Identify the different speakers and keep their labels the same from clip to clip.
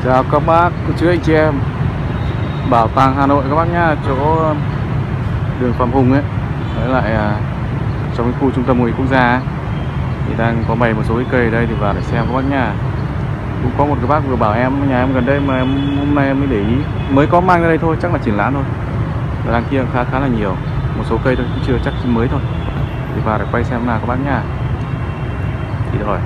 Speaker 1: Chào các bác, cô chú anh chị em. Bảo tàng Hà Nội các bác nhá, chỗ đường Phạm Hùng ấy, với lại trong cái khu trung tâm mùa quốc gia ấy, thì đang có bày một số cái cây ở đây thì vào để xem các bác nhá. Cũng có một cái bác vừa bảo em nhà em gần đây mà hôm nay em mới để ý, mới có mang ra đây thôi, chắc là triển lãm thôi. Và đằng kia khá là nhiều, một số cây thôi, cũng chưa chắc mới thôi. Thì vào để quay xem nào các bác nhá. Thì rồi.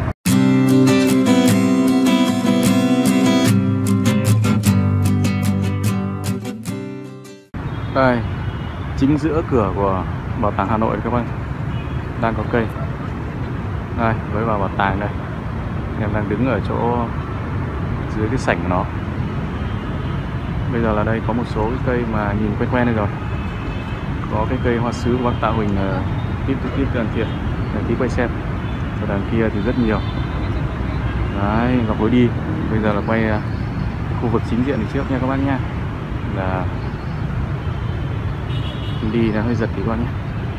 Speaker 1: Đây, chính giữa cửa của Bảo tàng Hà Nội các bác, đang có cây. Đây, với vào bảo tàng đây. Em đang đứng ở chỗ dưới cái sảnh của nó. Bây giờ là đây có một số cái cây mà nhìn quen đây rồi. Có cái cây hoa sứ của bác Tạ Huỳnh tiếp đằng kia, đằng tí quay xem. Ở đằng kia thì rất nhiều. Đấy, và lối đi. Bây giờ là quay cái khu vực chính diện trước nha các bác nha. Là đi là hơi giật tí các bác nhé.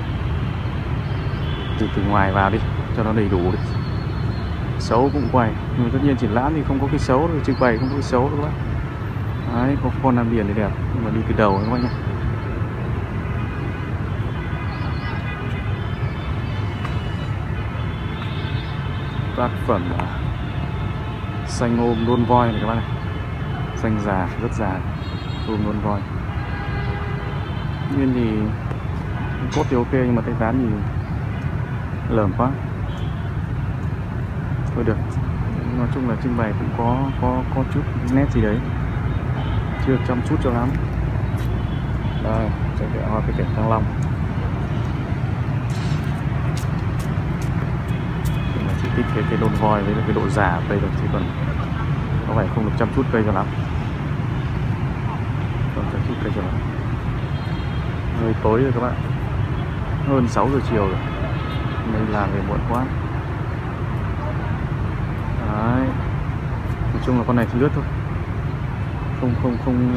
Speaker 1: Từ ngoài vào đi cho nó đầy đủ đi. Xấu cũng quay, nhưng mà tất nhiên triển lãm thì không có cái xấu rồi, trưng bày không có cái xấu đâu các bác. Đấy, có con Nam Điền thì đẹp, nhưng mà đi từ đầu các bác nhé. Tác phẩm xanh ôm đôn voi này các bác này, xanh già, rất già, ôm đôn voi. Nguyên thì cốt thì ok, nhưng mà tay ván thì lởm quá. Thôi được, nói chung là trưng bày cũng có chút nét gì đấy, chưa chăm chút cho lắm. Đây, chạy vẽ hoa cây cảnh Thăng Long. Nhưng mà chỉ thích cái đôn voi với cái độ già ở đây thôi, chứ còn có phải không được chăm chút cây cho lắm. Không chăm chút cây cho lắm. Hơi tối rồi các bạn, hơn 6 giờ chiều rồi, nên làm về muộn quá. Đấy, nói chung là con này thì lướt thôi, không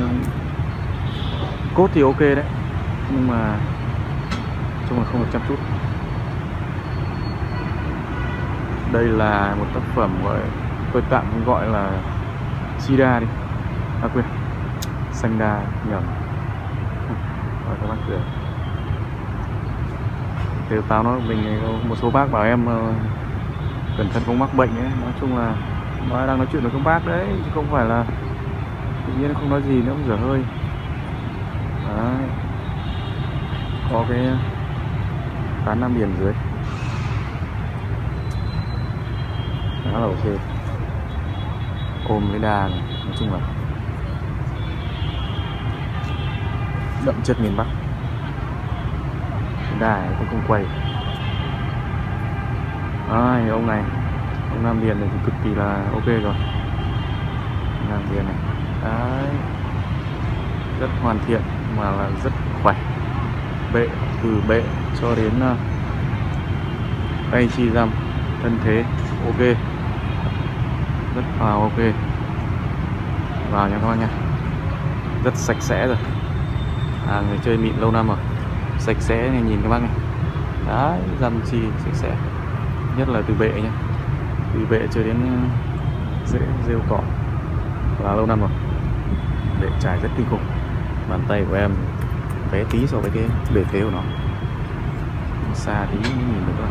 Speaker 1: cốt thì ok đấy, nhưng mà nói chung là không được chăm chút. Đây là một tác phẩm gọi tôi tạm gọi là Sida đi, quên, xanh đa nhầm. Rồi các bác cười. Từ tao nói mình, một số bác bảo em cẩn thận không mắc bệnh ấy. Nói chung là nói đang nói chuyện với các bác đấy, chứ không phải là tự nhiên không nói gì nữa, cũng dở hơi. Đấy, có cái tán Nam Điền dưới, khá là ok. Ôm cái đà này, nói chung là đậm chất miền Bắc. Cái đà này cũng không quay. Ông này, ông Nam Điền này thì cực kỳ là ok rồi. Nam Điền này, đấy, rất hoàn thiện mà là rất khỏe. Bệ, từ bệ cho đến tay chi răm, thân thế ok, rất vào ok. Vào nha các bác nha, rất sạch sẽ rồi. Người chơi mịn lâu năm rồi, sạch sẽ này, nhìn các bác này. Đấy, răm chi sạch sẽ, nhất là từ bệ nhá, từ bệ chơi đến rễ rêu cỏ là lâu năm rồi. Bệ trải rất kinh khủng. Bàn tay của em bé tí so với cái bề thế của nó, xa tí nhìn được không?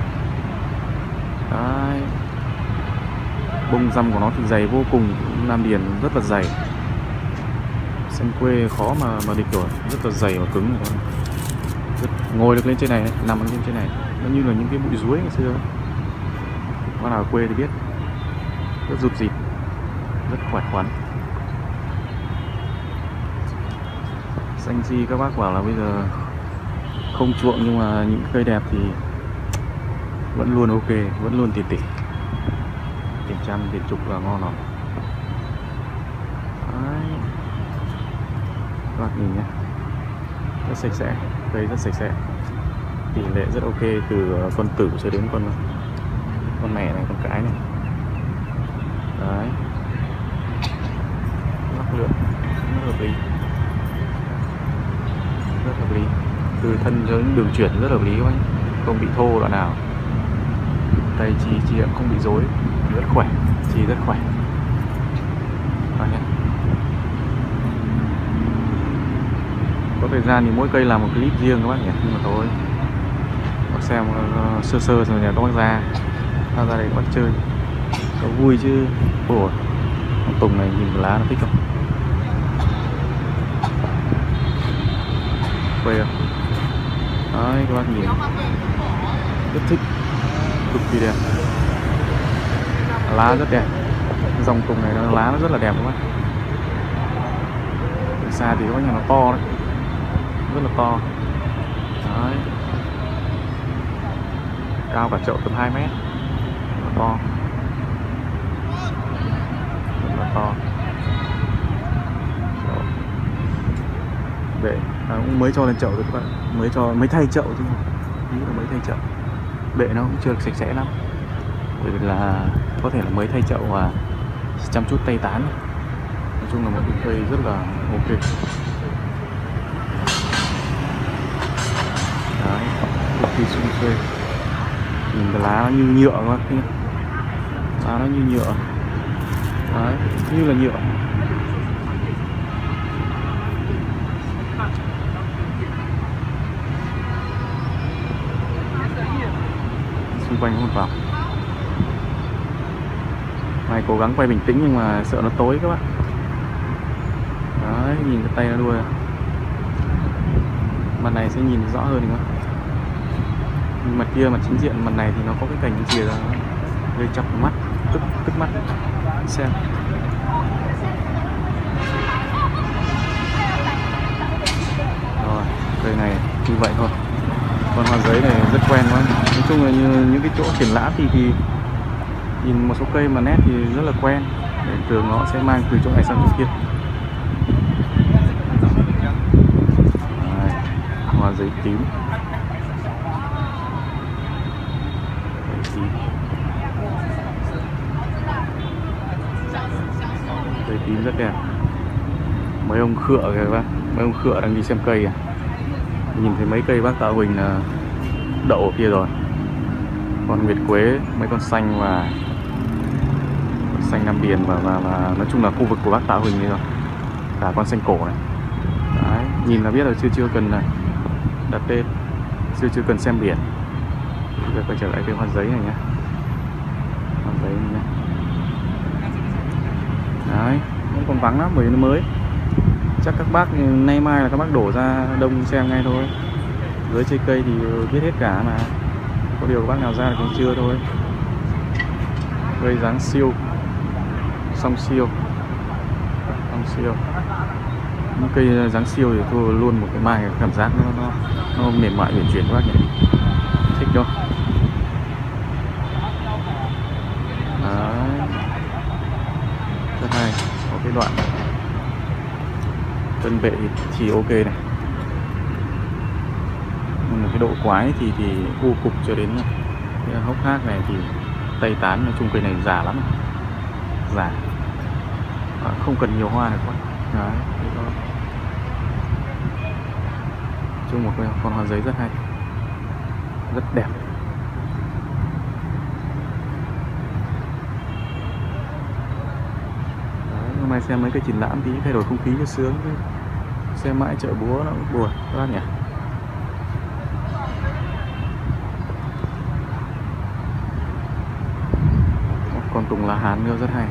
Speaker 1: Đấy, bông răm của nó thì dày vô cùng. Nam Điền rất là dày, xanh quê khó mà địch rồi, rất là dày và cứng rồi. Rất, ngồi được lên trên này, nằm lên trên này, nó như là những cái bụi ruối ngày xưa. Bác nào ở quê thì biết, rất rụt rịt, rất khỏe khoắn. Xanh chi các bác bảo là bây giờ không chuộng, nhưng mà những cây đẹp thì vẫn luôn ok, vẫn luôn tiền tỷ, tiền trăm, tiền chục là ngon rồi. Đấy, các bác nhìn nhé, rất sạch sẽ, cây rất sạch sẽ, tỷ lệ rất ok, từ con tử cho đến con mẹ này, con cái này. Đấy, mắc lượng rất hợp lý, rất hợp lý, từ thân cho đến đường chuyển rất hợp lý các bác, không bị thô đoạn nào. Tay chi không bị rối, rất khỏe, chi rất khỏe. có thời gian thì mỗi cây làm một clip riêng các bác nhỉ, nhưng mà thôi bác xem sơ sơ rồi nhà các bác ra đây các bác chơi có vui chứ. Ủa con tùng này nhìn lá nó thích không, quay không đấy các bác nhìn rất thích, cực kỳ đẹp, lá rất đẹp. Dòng tùng này nó lá nó rất là đẹp các bác. Từ xa thì có nhà nó to đấy, rất là to đấy, cao cả chậu tầm 2 mét, rất là to, rất là to. Bệ cũng mới cho lên chậu rồi các bạn, mới thay chậu chứ, nghĩ là mới thay chậu. Bệ nó cũng chưa được sạch sẽ lắm, bởi vì là có thể là mới thay chậu và chăm chút tay tán. Nói chung là một cái cây rất là ok. Đấy, cực kỳ sung xuê. Nhìn cái lá nó như nhựa các bác nhé, lá nó như nhựa đấy, như là nhựa. Xung quanh một vòng này, cố gắng quay bình tĩnh nhưng mà sợ nó tối các bạn. Đấy, nhìn cái tay nó đuôi, mặt này sẽ nhìn rõ hơn nữa. Mặt kia, mặt chính diện, mặt này thì nó có cái cành chìa ra gây chọc mắt, tức mắt. Xem rồi, cây này như vậy thôi. Con hoa giấy này rất quen quá. Nói chung là như những cái chỗ triển lãm thì nhìn một số cây mà nét thì rất là quen, để thường nó sẽ mang từ chỗ này sang chỗ kia. Đấy, hoa giấy tím. Cây tím rất đẹp. Mấy ông khựa kìa các bác, mấy ông khựa đang đi xem cây à. Nhìn thấy mấy cây bác Tạo Huỳnh là đậu ở kia rồi. Con nguyệt quế, mấy con xanh và xanh Nam Điền và nói chung là khu vực của bác Tạo Huỳnh này rồi. Cả con xanh cổ này. Đấy, nhìn là biết là chưa cần này đặt tên, chưa cần xem biển. Bây giờ quay trở lại cái hoa giấy này nhé, hoa giấy này nhé. Đấy, vẫn còn vắng lắm bởi vì nó mới. Chắc các bác nay mai là các bác đổ ra đông xem ngay thôi. Dưới chơi cây thì biết hết cả mà, có điều các bác nào ra thì cũng chưa thôi. Cây dáng siêu, song siêu, những cây dáng siêu thì tôi luôn một cái mai cảm giác nó mềm mại uyển chuyển các bác nhỉ, thích không? Đấy, rất hay. Có cái đoạn thân bệ thì ok này, nhưng mà cái độ quái thì u cục cho đến cái hốc hác này thì tay tán. Nói chung cây này già lắm, già, không cần nhiều hoa này các bạn. Đấy, chung một con hoa giấy rất hay, rất đẹp. Đấy, hôm nay xem mấy cái triển lãm tí thay đổi không khí cho sướng, xem mãi chợ búa nó cũng buồn các bác nhỉ. Con tùng lá hán nữa rất hay.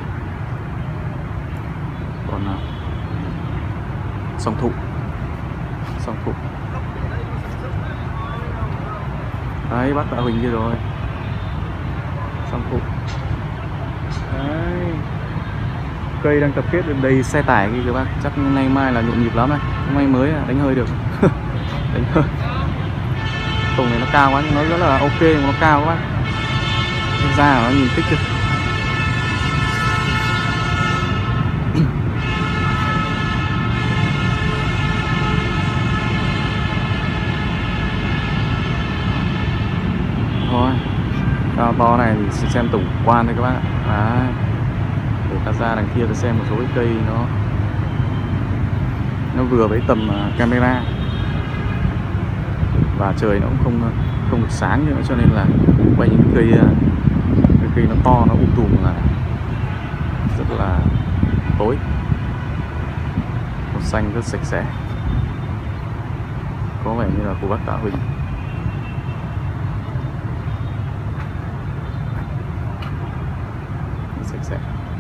Speaker 1: Còn song thụ, đấy bác Tạo Huỳnh kia rồi, song thụ. Đấy, cây đang tập kết đầy xe tải kia các bác, chắc nay mai là nhộn nhịp lắm này. Hôm nay mới đánh hơi được. Đánh hơi. Tùng này nó cao quá nhưng nó rất là ok, nó cao các bác, da nó nhìn thích chưa. Thôi, cao to này thì sẽ xem tổng quan thôi các bác ạ. Để ta ra đằng kia ta xem một số cái cây nó vừa với tầm camera, và trời nó cũng không được sáng nữa, cho nên là quay những cây nó to, nó tùm là rất là tối. Màu xanh rất sạch sẽ. có vẻ như là của bác Tạ Huỳnh. Sạch sẽ,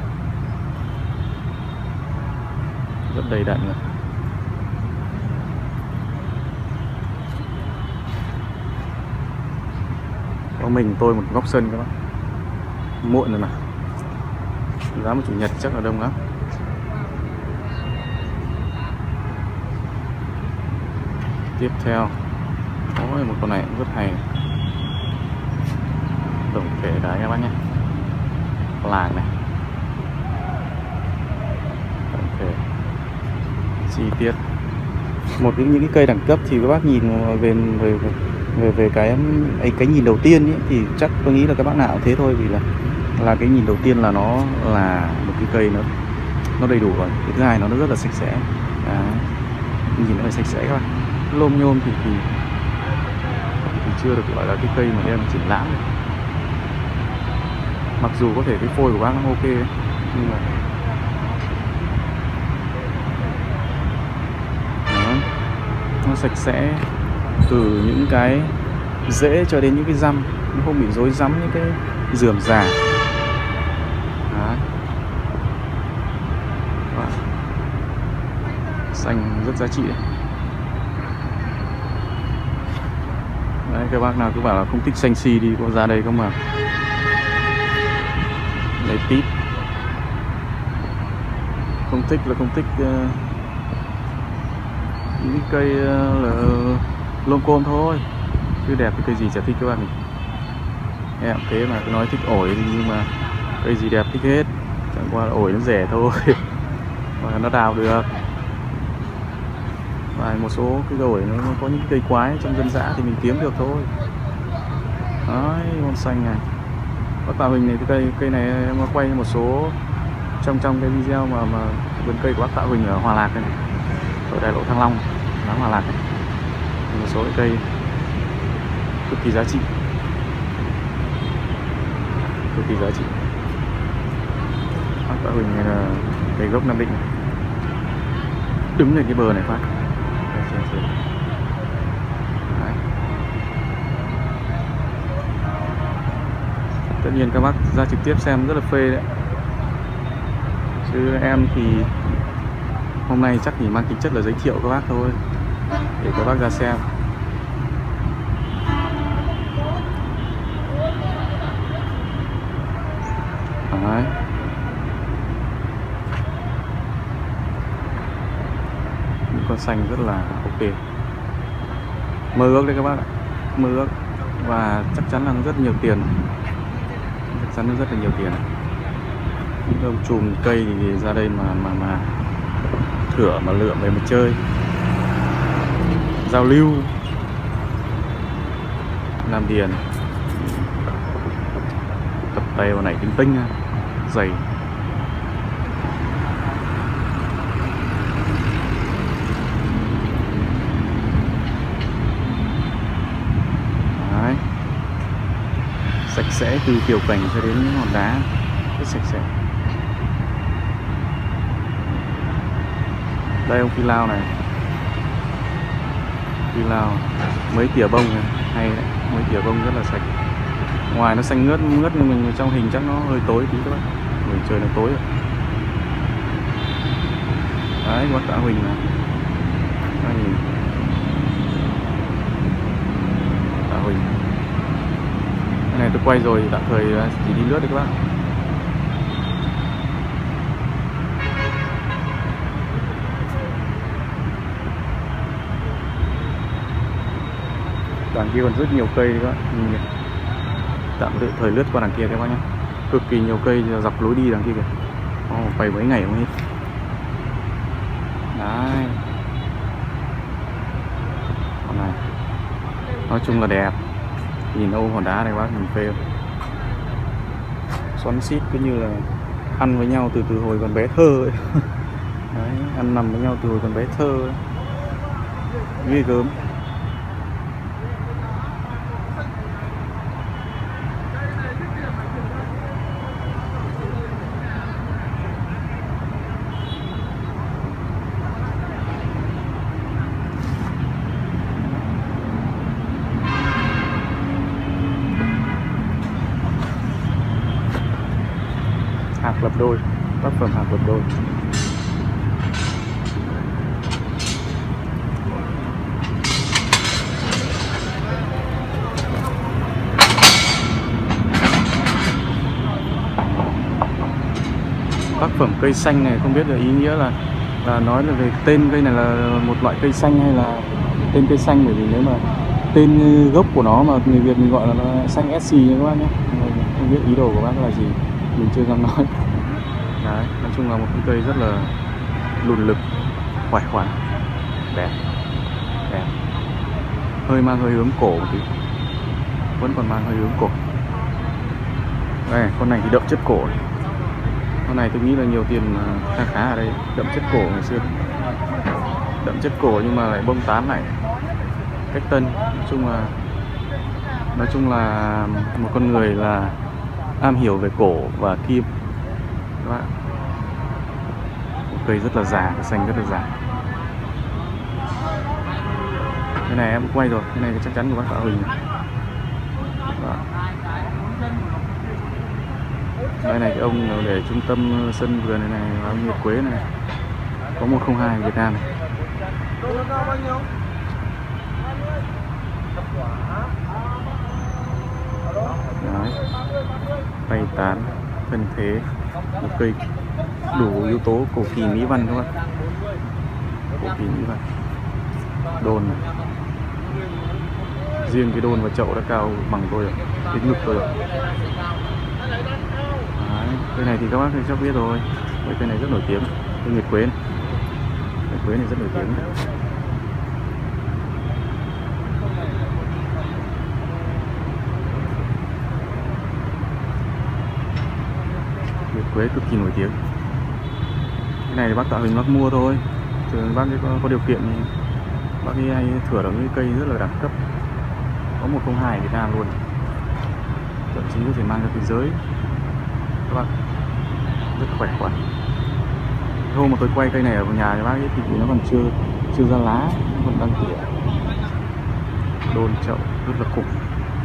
Speaker 1: rất đầy đặn rồi. Có mình tôi một góc sân các bác. Muộn rồi mà, giá một chủ nhật chắc là đông lắm. Tiếp theo có một con này cũng rất hay. Tổng thể đấy các bác nhé, làng này, tổng thể chi tiết. Một những cái cây đẳng cấp thì các bác nhìn về cái nhìn đầu tiên ý, thì chắc tôi nghĩ là các bác nào cũng thế thôi, vì là cái nhìn đầu tiên là nó là một cái cây nó đầy đủ rồi. Cái thứ hai nó rất là sạch sẽ. Nhìn nó phải sạch sẽ các bạn. Lôm nhôm thì chưa được gọi là cái cây mà đem triển lãm được. Mặc dù có thể cái phôi của bác nó ok ấy, nhưng mà đó, nó sạch sẽ từ những cái rễ cho đến những cái răm, nó không bị rối rắm những cái rườm rà. Xanh rất giá trị đấy. Đấy, các bác nào cứ bảo là không thích xanh xi đi, có ra đây không mà lấy tít. Không thích là không thích những cây là lôm côm thôi, chứ đẹp thì cây gì chả thích các bạn. Em thế mà cứ nói thích ổi nhưng mà cây gì đẹp thích hết, chẳng qua là ổi nó rẻ thôi và nó đào được. Và một số cái ổi nó có những cây quái trong dân dã thì mình kiếm được thôi. Đấy, con xanh này. Bác Tạ Huỳnh này, cái cây này em có quay một số trong cái video mà vườn cây của bác Tạ Huỳnh ở Hòa Lạc này, ở đại lộ Thăng Long, láng Hòa Lạc này. Một số cái cây cực kỳ giá trị, cực kỳ giá trị. Bác Tạ Huỳnh này là cây gốc Nam Định này. Đứng lên cái bờ này phát. Đấy. Tất nhiên các bác ra trực tiếp xem rất là phê đấy, chứ em thì hôm nay chắc chỉ mang tính chất là giới thiệu các bác thôi, để các bác ra xem. Đấy. Những con xanh rất là ok. Mơ ước đấy các bác ạ, mơ ước, và chắc chắn là nó rất nhiều tiền, chắc chắn nó rất là nhiều tiền. Những ông chùm cây thì ra đây mà thửa mà lượm về mà chơi, giao lưu, làm điền, tập tay vào này tinh tinh dày. Đấy. Sạch sẽ từ tiểu cảnh cho đến những hòn đá, rất sạch sẽ. Đây ông phi lao này, phi lao mấy tỉa bông này, hay đấy, mấy tỉa bông rất là sạch. Ngoài nó xanh ngớt nhưng mình trong hình chắc nó hơi tối tí các bác, bởi trời nó tối rồi. Đấy, bác Tạ Huỳnh này. Đấy, Tạ Huỳnh. Cái này tôi quay rồi, tạm thời chỉ đi lướt đấy các bác. Đằng kia còn rất nhiều cây các bạn, nhìn tạm thời lướt qua đằng kia các bác nhé. Cực kỳ nhiều cây dọc lối đi đằng kia kìa. Quay mấy ngày không hết. Đấy. Con này nói chung là đẹp. Nhìn ô hòn đá này bác, mình phê. Xoắn xít cứ như là ăn với nhau từ hồi còn bé thơ ấy. Đấy, ăn nằm với nhau từ hồi còn bé thơ ấy. Ghê gớm. lập đôi, tác phẩm hạc lập đôi. Tác phẩm cây xanh này không biết là ý nghĩa là nói là về tên cây này là một loại cây xanh hay là tên cây xanh, bởi vì nếu mà tên gốc của nó mà người Việt mình gọi là nó xanh SC nha các bác nhé. Không biết ý đồ của bác là gì, mình chưa dám nói. Đấy, nói chung là một cái cây rất là lùn lực, khỏe khoắn, đẹp, đẹp. Mang hơi hướng cổ một tí, vẫn còn mang hơi hướng cổ. Đây, con này thì đậm chất cổ. Con này tôi nghĩ là nhiều tiền khá ở đây, đậm chất cổ ngày xưa. Đậm chất cổ nhưng mà lại bông tán lại cách tân. Nói chung là một con người là am hiểu về cổ và kim các bạn. Một cây rất là già, cây xanh rất là già. Cái này em quay rồi, cái này chắc chắn của bác Tạo Huỳnh. Đây này, cái ông để trung tâm sân vườn này là ông Nguyệt Quế này, có 102 Việt Nam này. Đấy, tay tán, thân thế, một cây đủ yếu tố cổ kỳ mỹ văn các bạn. Cổ kỳ mỹ văn, đồn này. Riêng cái đôn và chậu đã cao bằng tôi rồi, đến ngực tôi rồi. Đấy, cây này thì các bác thì chắc biết rồi, cây này rất nổi tiếng, cây Nguyệt Quế này. Nguyệt Quế này rất nổi tiếng. Nguyệt Quế cực kỳ nổi tiếng. Cái này thì bác Tạo Huỳnh bác mua thôi, thường bác ấy có điều kiện thì bác ấy hay thửa được những cây rất là đẳng cấp, có 102 Việt Nam luôn, thậm chí có thể mang ra thế giới các bác, rất khỏe khoắn. Hôm mà tôi quay cây này ở nhà cho bác ấy thì nó còn chưa ra lá, nó còn đang tỉa. Đôn chậu rất là khủng.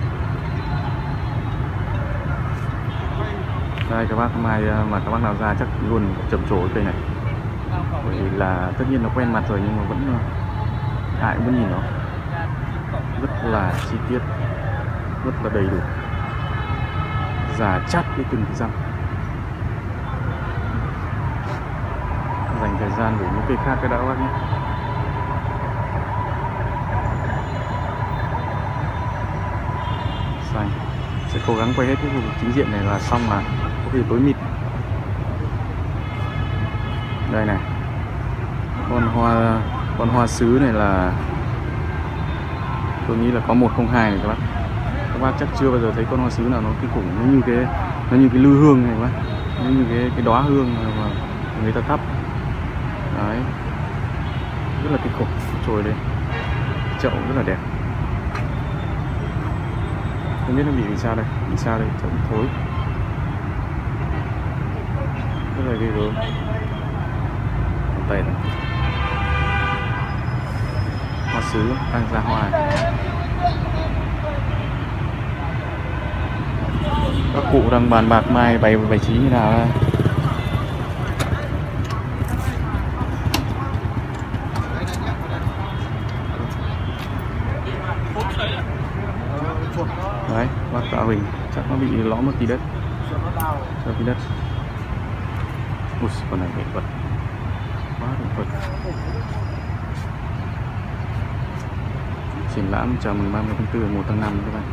Speaker 1: Đây các bác mai mà các bác nào ra chắc luôn trầm trồ cây này, bởi vì là tất nhiên nó quen mặt rồi nhưng mà vẫn ai cũng muốn nhìn nó, rất là chi tiết, rất là đầy đủ, già chắt cái từng cái răng. Dành thời gian để những cây khác cái đã các bác nhé. Xanh. Sẽ cố gắng quay hết cái khu vực chính diện này là xong là có khi tối mịt. Đây này, con hoa sứ này là tôi nghĩ là có 102 này các bác chắc chưa bao giờ thấy con hoa sứ nào nó kinh khủng, nó như cái lư hương này các bác, nó như cái đóa hương mà người ta thắp. Đấy, rất là kinh khủng, trồi lên, chậu rất là đẹp. Không biết nó bị sao đây, chậu thối, rất là ghê gớm. Tay này, hoa sứ đang ra hoa. Các cụ đang bàn bạc mai bày trí như nào đây. Đấy, bác Tạo Huỳnh chắc nó bị lõm một tí đất, cho tí đất. Ui, con này nghệ vật, quá nghệ vật. Triển lãm chào mừng 30 tháng 4 1 tháng 5 các bạn.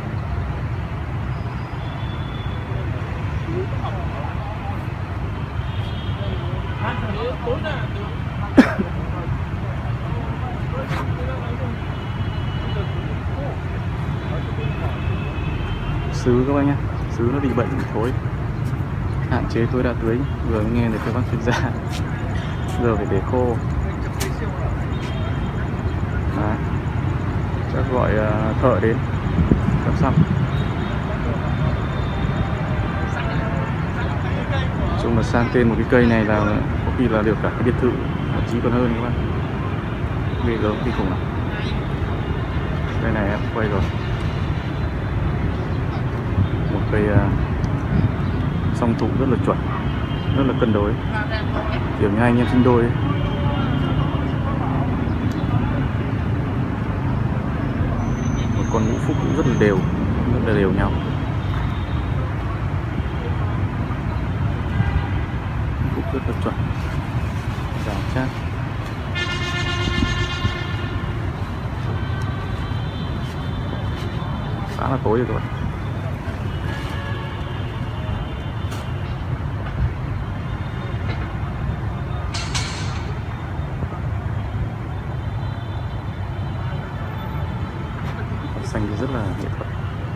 Speaker 1: Sứ các bác nhé, sứ nó bị bệnh thối, hạn chế tối đa tưới. Vừa nghe được các bác chuyên gia, giờ phải để khô. Đấy, chắc gọi thợ đến chăm sóc. Chung là sang tên một cái cây này là có khi là được cả cái biệt thự, thậm chí còn hơn các bác. Ghê gớm kinh khủng lắm. Cây này em quay rồi, một cây song thụ rất là chuẩn, rất là cân đối, kiểu như anh em sinh đôi ấy. Một con ngũ phúc cũng rất là đều nhau. Phúc rất là chuẩn, dào chắc. Khá là tối rồi các bạn. Xanh thì rất là nghệ thuật.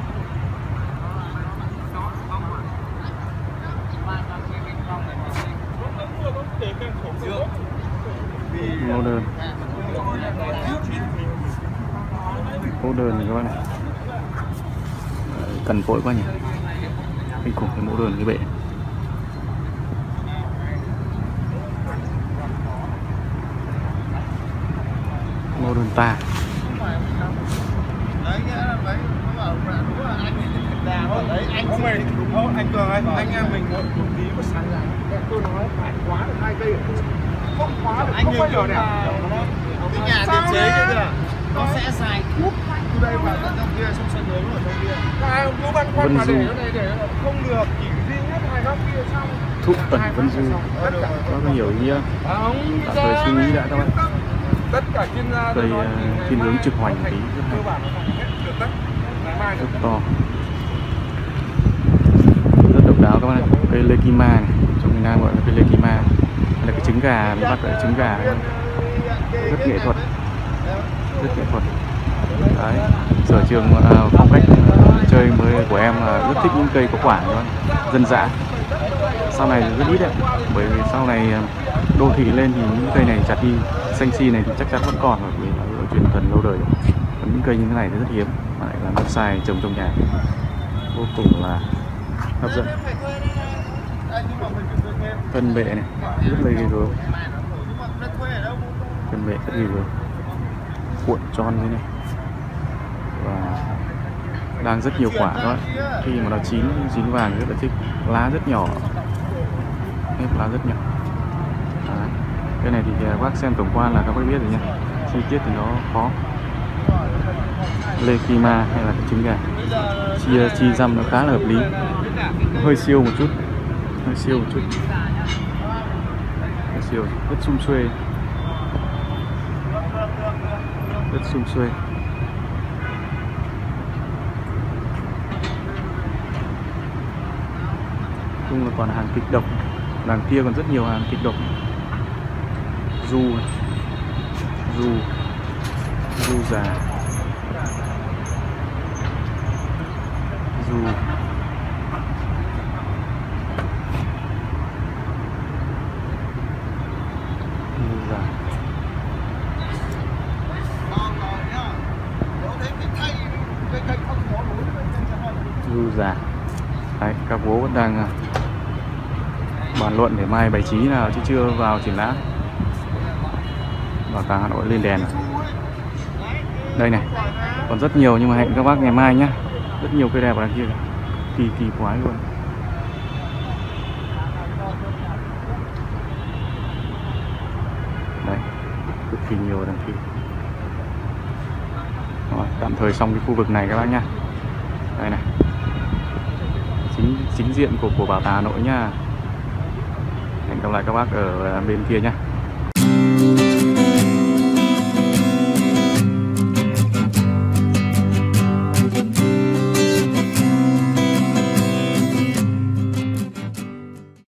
Speaker 1: Mẫu đơn. Mẫu đơn này các bạn này. Cần phổi quá nhỉ. Kinh khủng cái mẫu đơn cái bệ. Mẫu đơn ta.
Speaker 2: Anh Cường ơi, anh em mình một tí một sáng lại. Tôi nói phải khóa được 2 cây, không khóa được không bao giờ đẹp. Cái nhà thiết chế kia kìa, nó sẽ xài thuốc từ đây vào tận trong kia, xong sân lớn ở trong kia. Cứ băn khoăn mà để cái này để không được, chỉ duy nhất 2 góc kia xong.
Speaker 1: Thúc ẩn Vân Du, có nhiều ý nghĩa. Tạm thời suy nghĩ đã các bạn.
Speaker 2: Tất cả chuyên gia
Speaker 1: Cây thiên hướng trực hoành tí rất hay, rất to, rất độc đáo các bạn ạ. Cây lê kim ma này, trong miền Nam gọi là cây lê kim ma. Đây là cái trứng gà, mình bắt ở trứng gà này. Rất nghệ thuật, rất nghệ thuật. Đấy, sở trường phong cách chơi mới của em là rất thích những cây có quả các bạn, dân dã. Sau này rất ít đấy, bởi vì sau này đô thị lên thì những cây này chặt đi, xanh si này thì chắc chắn vẫn còn, bởi vì nó truyền thần lâu đời. Còn những cây như thế này thì rất hiếm, mà lại là bonsai trồng trong nhà, vô cùng là hấp dẫn. Thân bệ này rất là ghê gớm, thân bệ rất ghê gớm, cuộn tròn như này và đang rất nhiều quả đó. Khi mà nó chín vàng rất là thích, lá rất nhỏ, lá rất nhỏ. Đấy. Cái này thì các bác xem tổng quan là các bác biết rồi nhé, chi tiết thì nó khó. Lê Kim Ma hay là cái trứng gà, chi răm nó khá là hợp lý, hơi siêu một chút, hơi siêu một chút, hơi siêu, rất sum xuê, rất sum xuê. Chung là còn hàng kịch độc, đằng kia còn rất nhiều hàng kịch độc. Du già, du già, du già. Đấy, các bố vẫn đang bàn luận để mai bày trí nào chứ chưa vào triển lãm. Bảo tàng Hà Nội lên đèn rồi. Đây này, còn rất nhiều nhưng mà hẹn các bác ngày mai nhá. Rất nhiều cây đẹp ở đằng kia, kỳ quái luôn. Đấy, cực kỳ nhiều ở đằng kia. Rồi, tạm thời xong cái khu vực này các bác nhá. Đây này, chính diện của bảo tàng Hà Nội nhá. Hẹn gặp lại các bác ở bên kia nhá.